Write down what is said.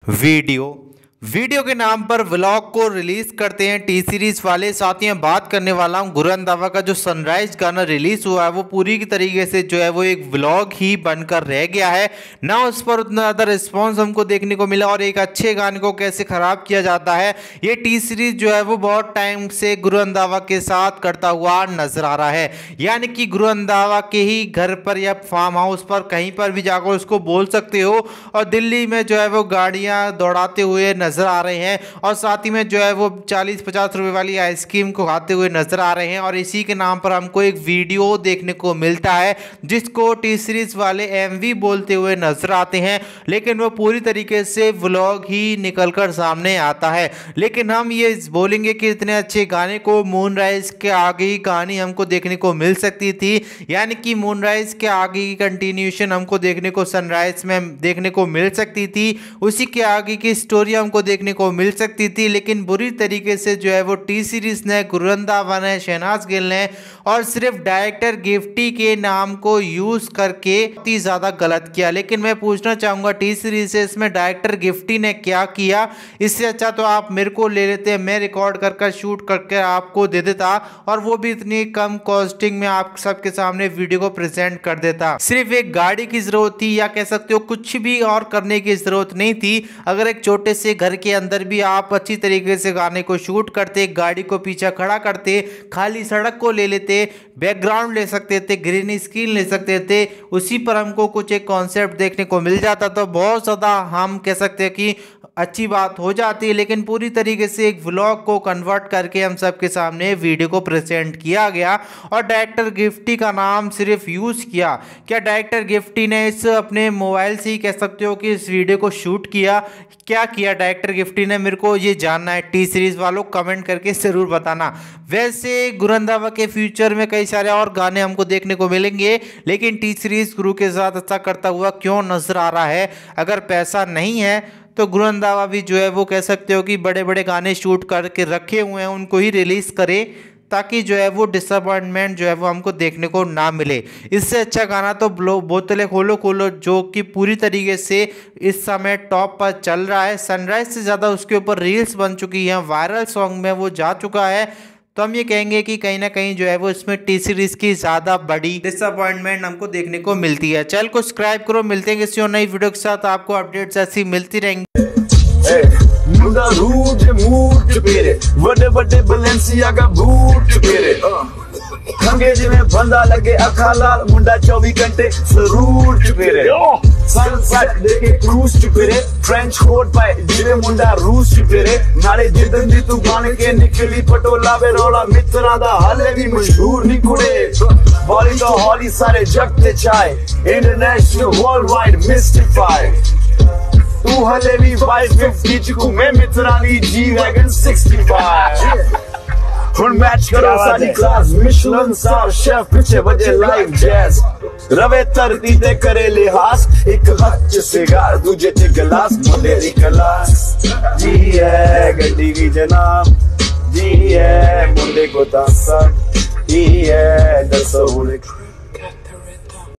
Video के नाम पर व्लॉग को रिलीज करते हैं टी सीरीज वाले। साथ ही मैं बात करने वाला हूं गुरु रंधावा का जो सनराइज गाना रिलीज हुआ है वो पूरी की तरीके से जो है वो एक व्लॉग ही बनकर रह गया है ना। उस पर उतना ज़्यादा रिस्पॉन्स हमको देखने को मिला और एक अच्छे गाने को कैसे ख़राब किया जाता है ये टी सीरीज जो है वो बहुत टाइम से गुरु रंधावा के साथ करता हुआ नजर आ रहा है। यानी कि गुरु रंधावा के ही घर पर या फार्म हाउस पर कहीं पर भी जाकर उसको बोल सकते हो और दिल्ली में जो है वो गाड़ियाँ दौड़ाते हुए नजर आ रहे हैं और साथ ही में जो है वो 40-50 रुपए वाली आइसक्रीम को खाते हुए नजर आ रहे हैं। और इसी के नाम पर हमको एक वीडियो देखने को मिलता है जिसको टी सीरीज वाले एमवी बोलते हुए नजर आते हैं, लेकिन वो पूरी तरीके से व्लॉग ही निकलकर सामने आता है। लेकिन हम ये बोलेंगे कि इतने अच्छे गाने को मूनराइज के आगे ही कहानी हमको देखने को मिल सकती थी, यानी कि मूनराइज के आगे की कंटिन्यूशन हमको देखने को सनराइज में देखने को मिल सकती थी, उसी के आगे की स्टोरी हमको देखने को मिल सकती थी। लेकिन बुरी तरीके से जो है वो टी सीरीज ने, गुरु रंधावा ने, शहनाज गिल ने और सिर्फ डायरेक्टर गिफ्टी के नाम को यूज करके बहुत ही ज्यादा गलत किया। लेकिन मैं पूछना चाहूंगा टी सीरीज से इसमें डायरेक्टर गिफ्टी ने क्या किया? इससे अच्छा तो आप मेरे को ले लेते, मैं रिकॉर्ड कर शूट करके आपको दे देता और वो भी इतनी कम कॉस्टिंग में आप सबके सामने वीडियो को प्रेजेंट कर देता। सिर्फ एक गाड़ी की जरूरत थी या कह सकते हो कुछ भी और करने की जरूरत नहीं थी। अगर एक छोटे से घर के अंदर भी आप अच्छी तरीके से गाने को शूट करते, गाड़ी को पीछे खड़ा करते, खाली सड़क को ले लेते, बैकग्राउंड ले सकते थे, ग्रीन स्क्रीन ले सकते थे, उसी पर हमको कुछ एक कॉन्सेप्ट देखने को मिल जाता तो बहुत ज़्यादा हम कह सकते हैं कि अच्छी बात हो जाती है। लेकिन पूरी तरीके से एक व्लॉग को कन्वर्ट करके हम सबके सामने वीडियो को प्रेजेंट किया गया और डायरेक्टर गिफ्टी का नाम सिर्फ यूज़ किया। क्या डायरेक्टर गिफ्टी ने इस अपने मोबाइल से ही कह सकते हो कि इस वीडियो को शूट किया? क्या किया डायरेक्टर गिफ्टी ने? मेरे को ये जानना है। टी सीरीज वालों कमेंट करके ज़रूर बताना। वैसे गुरु रंधावा के फ्यूचर में कई सारे और गाने हमको देखने को मिलेंगे, लेकिन टी सीरीज गुरु के साथ अच्छा करता हुआ क्यों नजर आ रहा है? अगर पैसा नहीं है तो गुरु रंधावा भी जो है वो कह सकते हो कि बड़े बड़े गाने शूट करके रखे हुए हैं, उनको ही रिलीज़ करे ताकि जो है वो डिसअपॉइंटमेंट जो है वो हमको देखने को ना मिले। इससे अच्छा गाना तो बोतलें खोलो खोलो जो कि पूरी तरीके से इस समय टॉप पर चल रहा है। सनराइज से ज़्यादा उसके ऊपर रील्स बन चुकी हैं, वायरल सॉन्ग में वो जा चुका है। तो हम ये कहेंगे कि कहीं ना कहीं जो है वो इसमें टी सीरीज की ज़्यादा बड़ी डिसअपॉइंटमेंट हमको देखने को मिलती है। चैनल को सब्सक्राइब करो, मिलते हैं किसी और नई वीडियो के साथ। आपको अपडेट्स ऐसी मिलती रहेंगी। मुंडा रूट मूड चुपेरे वड्डे वड्डे बलेंसियागा बूट चुपेरे खंगे जिमें बंदा लगे अखा लाल मुंडा 24 घंटे जरूर चुपेरे सनसेट देखे क्रूज चुपेरे फ्रेंच कोट पाए जिमें मुंडा रूस चुपेरे नाले जिदन दी तू बन के निकली पटोला वे रोला मित्रा दा हाले भी मशहूर नहीं कुड़े बॉली तो हॉली सारे जग ते चाय इंटरनेशनल वर्ल्ड वाइड मिस्टिफाइड तू हले भी 550 चुकू मैं मित्रानी जी वैगन 65 हुन मैच करो साडी क्लास मिशलन स्टार शेफ पीछे बजे लाइव जैज रवे धरती ते करे लिहाज एक हाथ च सिगार दूजे च गिलास मुंडेरी क्लास जी है गड्डी की जनाब जी है मुंडे को तासा जी है दसो हुन